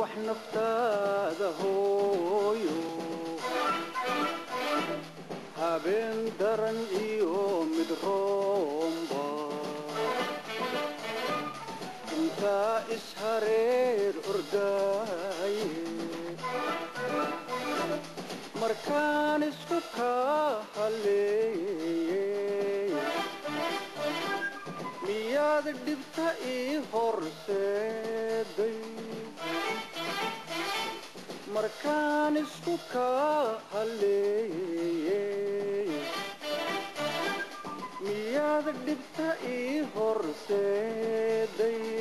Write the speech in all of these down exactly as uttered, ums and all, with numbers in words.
naftaada hooyo habeen daran iyo mid roomba intaa ishareer ordaaye markaan isku kaa haleeyey miyaad dhibta ii horseeday markaan isku kaa haleeyey miyaad dhibta ii horseeday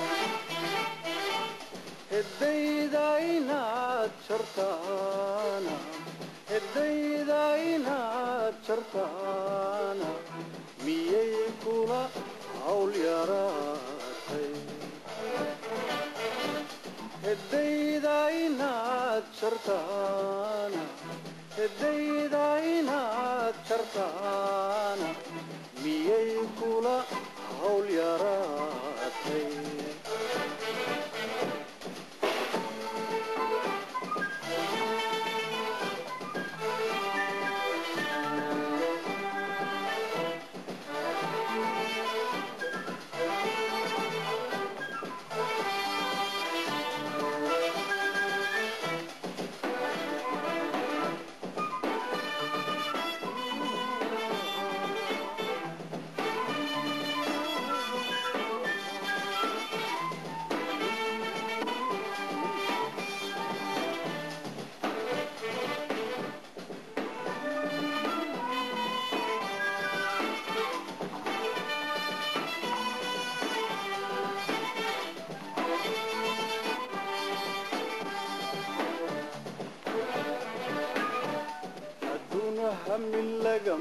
heddayda inaad jartaana heddayda inaad jartaana miyay kula hawl yaraatay heddayda inaad jartaana heddayda inaad jartaana miyay kula hawl yaraatay من لقم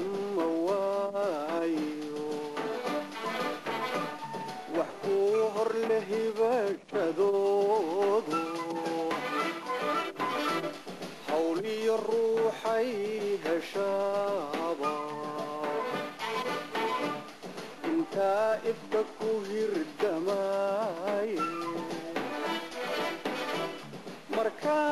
وايو وحكوهر لهبك دودو حولي الروحي هشابا انت ابدك وهر دماي مركان